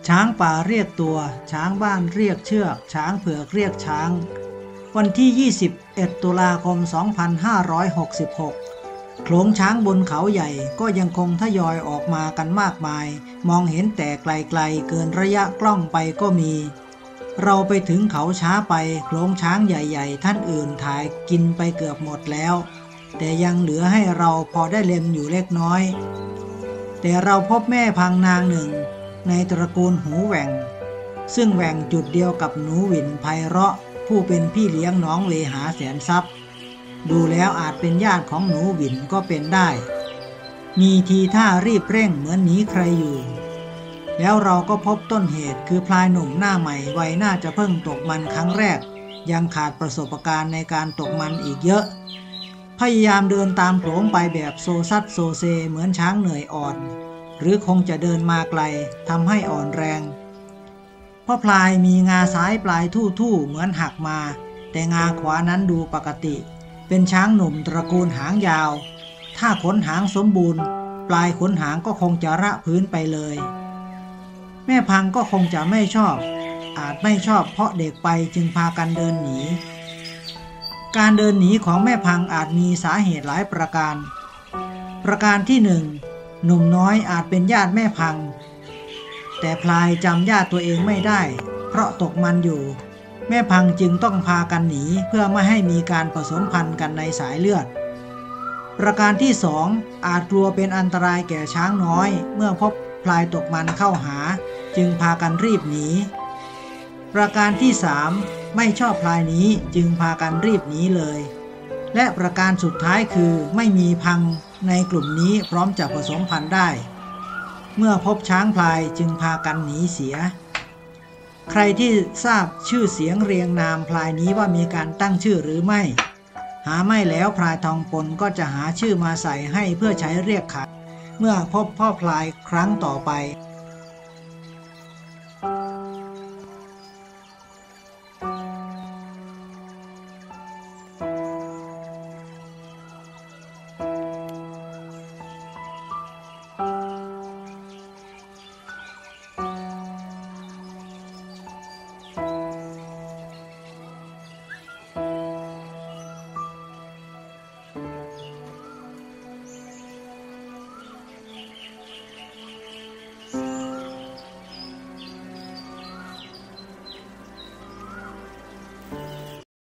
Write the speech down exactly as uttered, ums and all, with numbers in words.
ช้างป่าเรียกตัวช้างบ้านเรียกเชือกช้างเผือกเรียกช้างวันที่ยี่สิบเอ็ดตุลาคมสองพันห้าร้อยหกสิบหกโขลงช้างบนเขาใหญ่ก็ยังคงทยอยออกมากันมากมายมองเห็นแต่ไกลๆเกินระยะกล้องไปก็มีเราไปถึงเขาช้าไปโขลงช้างใหญ่ๆท่านอื่นถ่ายกินไปเกือบหมดแล้วแต่ยังเหลือให้เราพอได้เล็มอยู่เล็กน้อยแต่เราพบแม่พังนางหนึ่งในตระกูลหูแหว่งซึ่งแหว่งจุดเดียวกับหนูหวินไพเราะผู้เป็นพี่เลี้ยงน้องเลหาแสนทรัพย์ดูแล้วอาจเป็นญาติของหนูหวินก็เป็นได้มีทีท่ารีบเร่งเหมือนหนีใครอยู่แล้วเราก็พบต้นเหตุคือพลายหนุ่มหน้าใหม่วัยน่าจะเพิ่งตกมันครั้งแรกยังขาดประสบการณ์ในการตกมันอีกเยอะพยายามเดินตามโขลงไปแบบโซซัดโซเซเหมือนช้างเหนื่อยอ่อนหรือคงจะเดินมาไกลทำให้อ่อนแรงเพราะพลายมีงาซ้ายปลายทู่ๆเหมือนหักมาแต่งาขวานั้นดูปกติเป็นช้างหนุ่มตระกูลหางยาวถ้าขนหางสมบูรณ์ปลายขนหางก็คงจะระพื้นไปเลยแม่พังก็คงจะไม่ชอบอาจไม่ชอบเพราะเด็กไปจึงพากันเดินหนีการเดินหนีของแม่พังอาจมีสาเหตุหลายประการประการที่หนึ่งหนุ่มน้อยอาจเป็นญาติแม่พังแต่พลายจำญาติตัวเองไม่ได้เพราะตกมันอยู่แม่พังจึงต้องพากันหนีเพื่อไม่ให้มีการผสมพันธุ์กันในสายเลือดประการที่สองอาจกลัวเป็นอันตรายแก่ช้างน้อยเมื่อพบพลายตกมันเข้าหาจึงพากันรีบหนีประการที่สามไม่ชอบพลายนี้จึงพากันรีบหนีเลยและประการสุดท้ายคือไม่มีพังในกลุ่มนี้พร้อมจะผสมพันธุ์ได้เมื่อพบช้างพลายจึงพากันหนีเสียใครที่ทราบชื่อเสียงเรียงนามพลายนี้ว่ามีการตั้งชื่อหรือไม่หาไม่แล้วพลายทองปนก็จะหาชื่อมาใส่ให้เพื่อใช้เรียกขานเมื่อพบพ่อพลายครั้งต่อไป